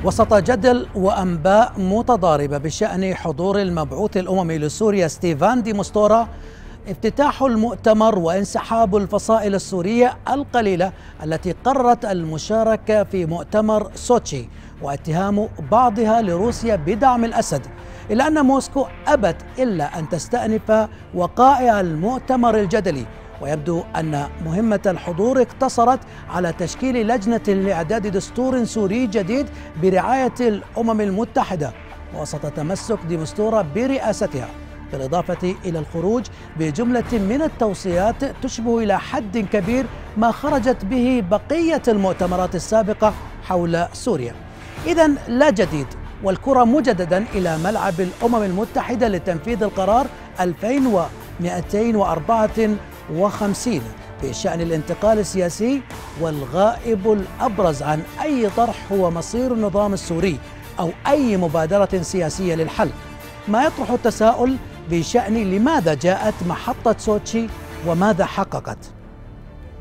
وسط جدل وأنباء متضاربة بشأن حضور المبعوث الأممي لسوريا ستيفان دي مستورا، افتتاح المؤتمر وانسحاب الفصائل السورية القليلة التي قررت المشاركة في مؤتمر سوتشي، واتهام بعضها لروسيا بدعم الأسد، إلا أن موسكو أبت إلا أن تستأنف وقائع المؤتمر الجدلي. ويبدو أن مهمة الحضور اقتصرت على تشكيل لجنة لإعداد دستور سوري جديد برعاية الأمم المتحدة، وسط تمسك دي مستورا برئاستها، بالإضافة إلى الخروج بجملة من التوصيات تشبه إلى حد كبير ما خرجت به بقية المؤتمرات السابقة حول سوريا. إذن لا جديد، والكرة مجددا إلى ملعب الأمم المتحدة لتنفيذ القرار 2254 بشأن الانتقال السياسي، والغائب الأبرز عن أي طرح هو مصير النظام السوري أو أي مبادرة سياسية للحل، ما يطرح التساؤل بشأن لماذا جاءت محطة سوتشي وماذا حققت.